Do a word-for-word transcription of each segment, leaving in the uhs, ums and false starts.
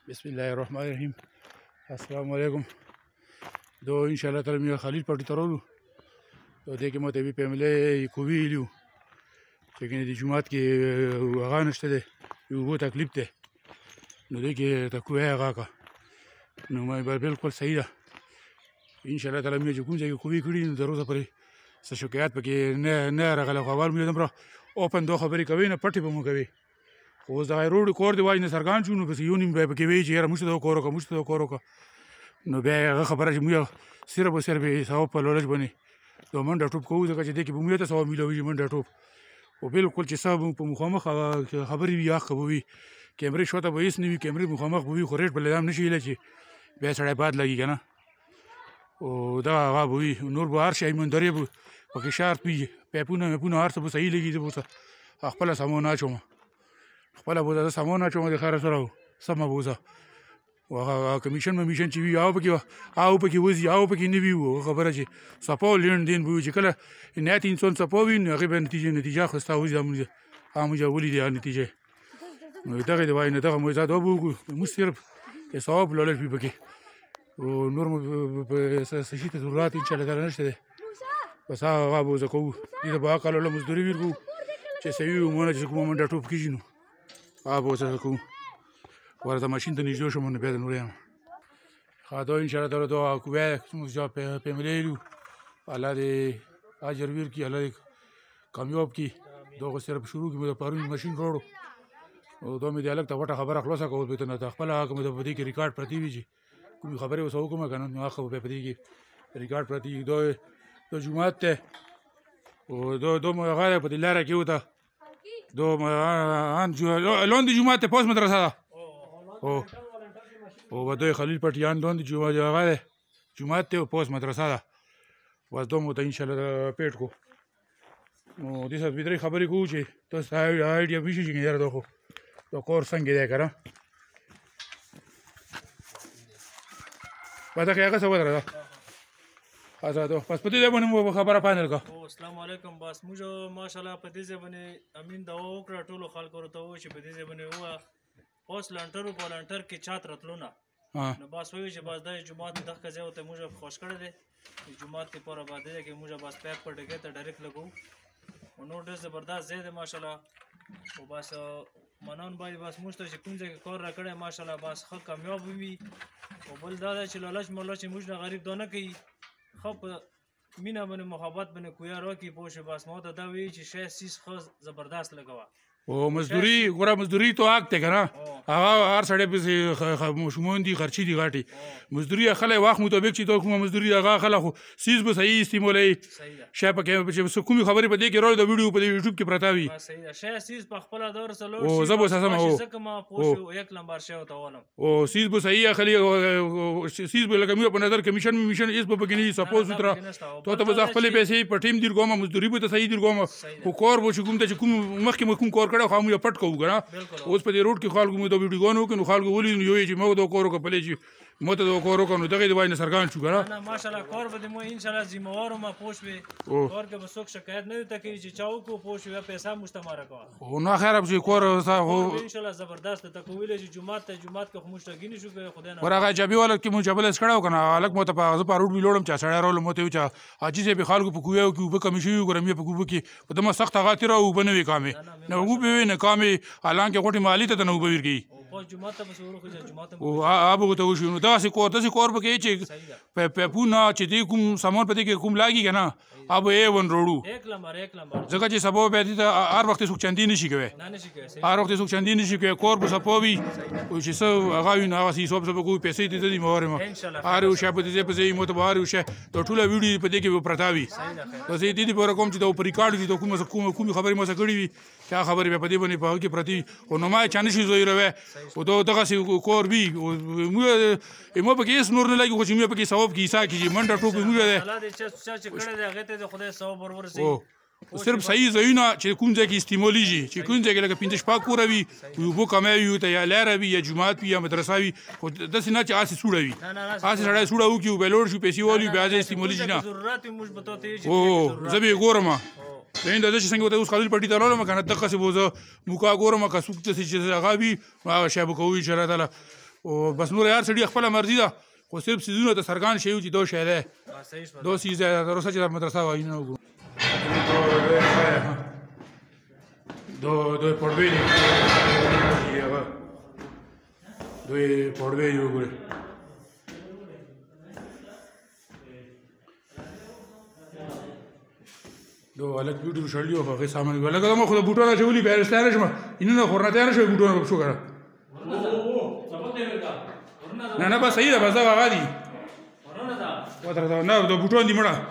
بسم الله الرحمن الرحیم. السلام علیکم. دو ان شاء الله تعالی مې خلیل پټی ترولو او دې کې مو ته وی پملې کو ویلو چې کنه د جمعات کې هغه نشته دی یو وو تکلیف دی نو دې کې ته کوه هغه کا نو مې بالکل صحیح ده ان شاء الله تعالی مې چې کوم ځای کو وی کړی نو دروازه پرې څه شکایت پکې نه نه راغله خو اول مې دمره اوپن دوه خبرې کوي نه پټي به مو کوي خو اوس د روډ کور دی وای نه سرګان شو نو پس یو نیم به پکې وی چې یاره موږ ته وکړو که موږ ته وکړو نو بیا هغه خبره چې موږ صرف او صرف یې ثواب په لورج باندې د منډه ټوپ کوو ځکه چې دې کې به موږ ته ثواب میلاوي منډه ټوپ او بالکل چې صاحب په مخامخ خبرې وي حق به وي کیمرې شوته به هېڅ نه وي کیمرې مخامخ به وي خو ریټ بل دام نه شي هیله چې بیا سړی باد لګي که نه او دغه هغه به وي نور به هر شی ایمانداري به پکې شارط وي پیپونه ویپونه هر څه به صحیح لګي زه به ورته خپله سامان اچوم خپله به د سامان اچوم د خیره سره سمه به اوسه او هغه کمیشن ممیشن چې وي هغه پکې هغه پکې وځي هغه پکې نه وي خبره چې څپه او لین دین به وي چې کله نهایت انسان څپه وي نو هغې به نتیجه نتیجه اخیسته وځي هغه موږ ولیدې هغه نتیجه نو دغې د وایي نه دغه موضوعات به وکړو موږ صرف د ثواب لالچ وي پکې او نور مو څه شي ته ضرورت انشاءالله تعالی نشته دی بس هغه به اوسه کوو دې ته به هغه کال وله مزدوري ورکړو چې صحیح وي عمومونه چې کومه منډه ټوپ کېږي نو هغه به اوسه کوو ورته ماشین ته نږدې شوم نو بیا د نور یم ښه دا انشاءالله تعالی دا کوی زموږ جا پیملی یو الله دې اجر ورکړي الله دې کامیاب کړي دغه صرف شروع کړي مې د پرون ماشین راوړو او دا مې د هلک ته پټه خبره خلاصه کول به ته نه ته خپله هغه مې د په دې کې ریکارډ پرتې وي چې کومې خبرې ورسه وکړم که نه نو هغه به په دې کې ریکارډ پرتې وي دا دا جومات دی او دا دا مو هغه دی په دې لاره کې وته دا لاندې جومات دی پوست مدرسه ده او او دوی خلیل پټیان لاندې جومات هغه دی جومات دی او پوست مدرسه ده بس دا مو ته انشاءالله پیټ کو نو دې سره دوې درې خبرې کوو چې تاسو ته آیډیا وشي چې یاره دا خو دا کور څنګه دی که نه بس هغې هغه څه ودره ده بس په دې ځای باندې مو خبره فاینل کړه السلام علیکم بس موږ ماشاءالله په دې ځای باندې امین دعا وکړه ټولو خلکو ورته ووایي چې په دې ځای باندې ووایه اوس لنټر په لنټر کې چات راتلو نه نو بس وایي چې بس دا جومات دغه ځای ورته موږ خوښ کړی دی جومات کې پوره باندې دی کې موږ بس پیک په ډګۍ ته ډایرکټ لګو او نور ډېر زبردست ځای دی ماشاءالله او بس منان باید بس موږ ته چې کوم ځای کې کار راکړی ماشاءالله بس ښه کامیاب وي او بل دا دی چې لالچ مالچ موږ نه غریب دا نه کوي ښه په مینه باندې محبت باندې کویار وکړي پوه شو بس ما ته دا وایي چې شی سیز ښه زبردست لګوه او مزدوري ګوره مزدوري تو حق دی که نه هغه هر سړی پسې ماشومان دي خرچې دي غټې مزدوري اخلی وخت مطابق چې تا کومه مزدوري هغه اخله خو سیز به صحیح استعمالوي شی پکې چې کومې خبرې په دې کې راوړي د ویډیو په دې یوټیوب کې پرته وي شی سیز په خپله دور سره لوړ او زه به اوس سمه شي ځکه ما پوه شو یک نمبر شی ورته ولم او سیز به صحیح اخلي سیز به لکه مې په نظر کمیشن میشن هېڅ به پکې نه وي صفا سوتره تو ته به زه خپلې پیسې په ټیم دیر کوم مزدوري به ته صحیح دیر کوم خو کار به چې کوم ته چې کوم مخکې مو کوم کار کړی خو موږ پټ کوو که نه اوس په دې روډ کې خلکو مو د ویډیوګانو وکړو نو خلکو ولید نو یو یې چې موږ دا کار وکړو پلې چې ما ته دا کار وکړو نو دغې د وایي نه سرګان شو که نه ماشاءالله کار به دې مو انشاءالله ذمهوار وم پوه شوې کار کې به څوک شکایت نه درته کوي چې چا وکړو پوه شوې پیسه موږ ته مه راکوه خو نه خیره به چې کار انشاءالله زبردست ته که ویلی چې جومات ته جومات کې خو موږ ته ګینې شو که خدای نه ور هغه جبي والا کې مو جبلس کړی و که نه هلک مو ته په زه په روډ ویلوړم چې سړی راولم ما ته ویل چې حاجي صاحب خلکو په کویو کې اوبه کمې شوي ګورم یې په کوبه کې په دمه سخت هغه تېره اوبه نه وي کامې نه اوبه وي نه کامې حالانکې غوټې محلي ته ته نه اوبه ورکوي او هغه به ورته وشي نو داسې کور داسې کور به کوي چې پیپونه چې دې کوم سامان په دې کې کوم لاګي که نه هغه به اے ون روړو ځکه چې سبا بیا دې ته هر وخت څوک چندي نه شي کوی هر وخت څوک چندي نه شي کوی کور به صفا وي چې څه هغه وي نو هغسې حساب صفا کوي پیسې دې ته دي مهار یم هر یو شی په دې ځای په ځای مو ته به هر یو شی دا ټوله ویډیو په دې کې به پرته وي بس دې دپاره کوم چې دا په ریکارډ دي دا کومه کومې خبرې ما څه کړي وي چې هغه خبرې بیا په دې باندې په هغه کې پرتې وي خو نو ما یې چا نه شي زویروی او دا دغسې کور وي ما پکې هېڅ نور نه لګي خو چې موږ پکې ثواب کې حصه کېږي منډه ټوپ موږ دی صرف صحیح ځایونه چې کوم ځای کې استعمالیږي چې کوم ځای کې لکه پنځه شپږ کوره وي اوبه کمی وي ورته یا لاره وي یا جومات وي یا مدرسه وي خو داسې نه چې هسې سوړه وي هسې سړی سوړه وکړي او بیا لوړ شي پیسې والي بیا ځای استعمالیږي نه او زه به یې ګورم این دا چې څنګه ته اوس خلیل پټي ته راغلم که نه دغسې به زه موکا ګورم که څوک داسې چې هغه وي هغه شی به کوو انشاءالله تعالی او بس نور هر سړي خپله مرضي ده خو صرف څیزونه ته څرګند شوي چې دا شی دی دا څیز دی تر اوسه چې دا مدرسه وایي نه وګورو دو دوی پړوي دي هغه دوی پړوي دي وګورئ دو هلک بوټو شړلي وو هغې سامان وي هلکه زما خو د بوټو نه چولي بیا رستی نه شم اینونه خو ورنه تیار نه شوي بوټونه به شو که نه نه بس صحیح ده بس دغه هغه دي نه د بوټون دي مړه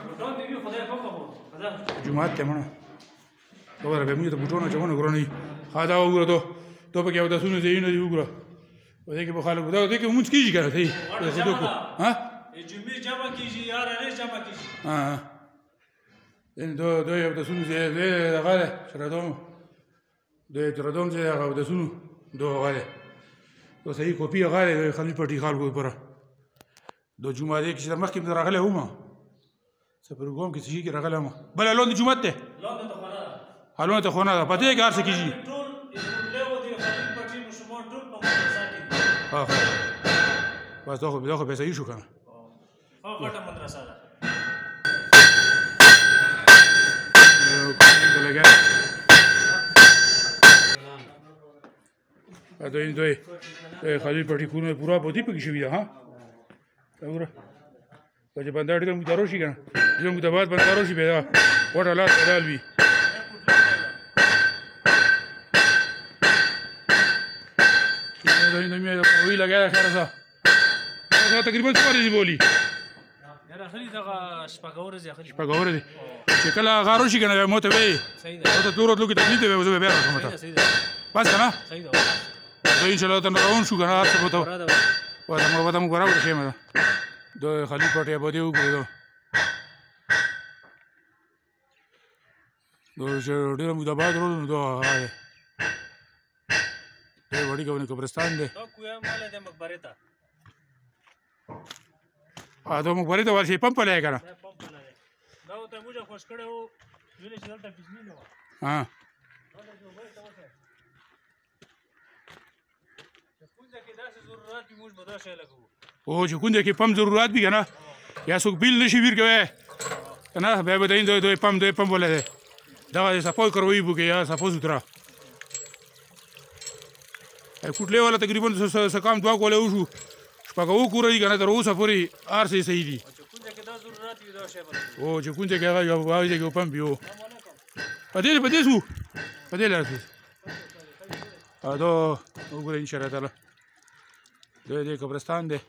جومات ته مړه وګوره بیا موږ ته بوټونه اچونه ګرانوي ښه دا وګوره تو تو پکې اودسونه ځایونه دي وګوره په دې کې به خلک دا دې کې لمونځ کېږي که نه صحیح دو دو اودسونو ځای دی هغه دی چرادوم د چرادوم ځای هغه اودسونو دو هغه دی دو صحیح کاپي هغه دی د خلیل پټي خلکو لپاره دو جمعه دی کې چې مخکې مې راغلی وم څه پروګرام کې څه شي کې راغلی وم بله لون د جومات دی لون ته خونه ده پته یې که هر څه کېږي ها ها بس دا خو دا خو بیا صحیح شو که نه دوی دوی خلیل پټي کورونه پوره بودی پکې شوي ده ها وګوره که چې بنده ډېر موږ ته راشي که نه ډېر موږ ته باید بنده راشي بیا دا وټ حالات حلال وي وی لګیا ده خیر څه تقریبا څه ورځې بولي شپږ ورځې چې کله هغه راشي که نه بیا ما ته وایي ما ته تلو راتلو کې تکلیف دی بیا زه به بیا راشم ته بس که نه دا انشاءالله ته روان شو که نه هر څه به ته به ته موږ برابر ښیمه ده دا خلیل پټي آبادي وګورئ دا دا چې ډېره موږ د آباد رولو نو دا هغه دی دا وړي ګونې قبرستان دی دا مقبرې ته ورشئ پمپ پلی یې که نه او چې کونده کې پمپ ضرورت وي که نه یا څوک بیل نه شي ویر کوی که نه بیا به دین دوی پمپ دوی پمپ والا دی دغه صفای کروي بو کې یا صفا سوتره کوټلې والا تقریبا څه کام دوه کولی وشو شپږ اوه کوره دي که نه تر اوسه پورې هر څه یې صحیح دي او چې کونده کې هغه هغه ځای کې پمپ وي او په دې په دې شو په دې لاره شو دا وګورئ انشاءالله تعالی دا دې قبرستان دی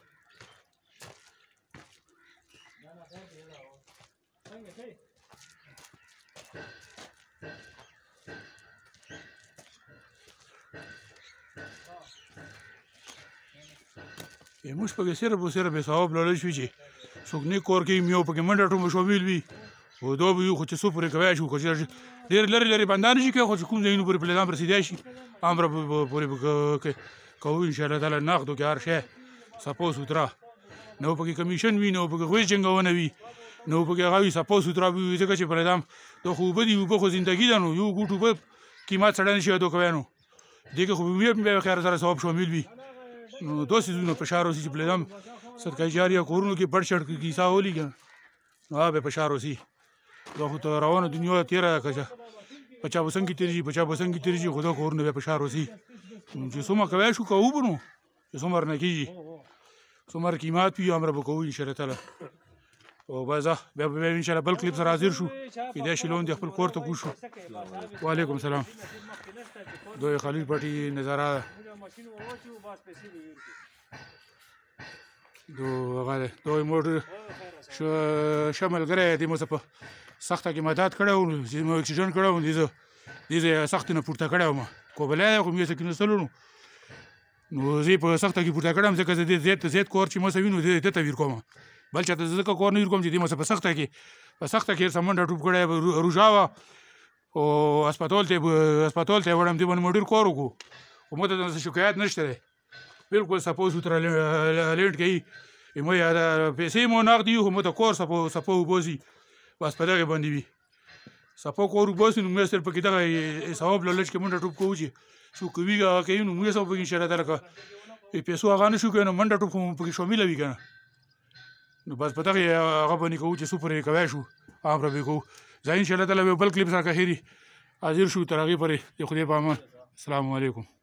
موږ پکې صرف او صرف حساب لاړی شو چې څوک نیک کار کوي یو پکې منډه ټومه شامل وي او دا به وي خو چې څو پورې کوی شو خو چې ډېر لرې لرې بندان شي کوي خو چې کوم ځایونو پورې پلیدان رسېدی شي امره پورې کوو انشاءالله تعالی نقدو کې هر شی صفا سوتره نه پکې کمیشن وي نه پکې غویز جنګونه وي نه پکې هغه وي صفا سوتره وي ځکه چې پلیدان دا خو اوبه دي اوبه خو زندګي ده نو یو ګوټ اوبه قیمت سړی نشي ادا کوی نو دې کې خو بیا خیر سره ثواب شامل وي نو دا څیزونه فشار اوسي چې پلیدم صدقه جاریه کورونو کې بډ شړ کیسه ولي که نو هغه به فشار اوسي دا خو ته روانه دنیا تېره ده که په چا به څنګه تېرېږي په چا به څنګه تېرېږي خو دا کورونه بیا فشار اوسي چې څومره کوی شو کوو به نو چې څومره نه کېږي څومره قیمت وي همره به کوو انشاءالله تعالی او بس بیا به انشاءالله بل کلیپ سره حاضر شو کېدای شي لون دې خپل کور ته کوز شو وعلیکم سلام دوی خلیل پټي نظاره ده دو هغه دی دوی موټر ښه ملګری دی مو څه په سخته کې مدد کړی و نو چې مو اکسیجن کړی و دې زه دې زه سختې نه پورته کړی وم کوبلی دی خو مې څه کېنستلو نو نو زه یې په سخته کې پورته کړی یم ځکه زه دې زیات زیات کار چې ما څه وي نو دې ته ویر کوم بل چاته زه ځکه کار نه ویر کوم چې دې ما څه په سخته کې په سخته کې څه منډه ټوپ کړی روژه وه او هسپتال ته هسپتال ته یې وړم دې باندې مو ډېر کار وکړو خو ما ته داسې شکایت نشته دی بالکل صفا سوتره لینډ کوي ما یې پیسې مو نغدي وي خو ما ته کار صفا وباسي بس په دغې باندې وي صفا کار وباسي نو موږ صرف پکې دغه ثواب لالچ کې منډه ټوپ کوو چې څوک کوي هغه کوي نو موږ سم پکې انشاءالله تعالی پیسو هغه نه شو کوی نو منډه ټوپ خو مو پکې شامله وي که نه نو بس په دغې هغه باندې کوو چې څو پورې کوی شو عام ربې کوو زه انشاءالله تعالی یو بل کلیپ سره که هېري حاضر شو تر هغې پورې د خدای په امان السلام علیکم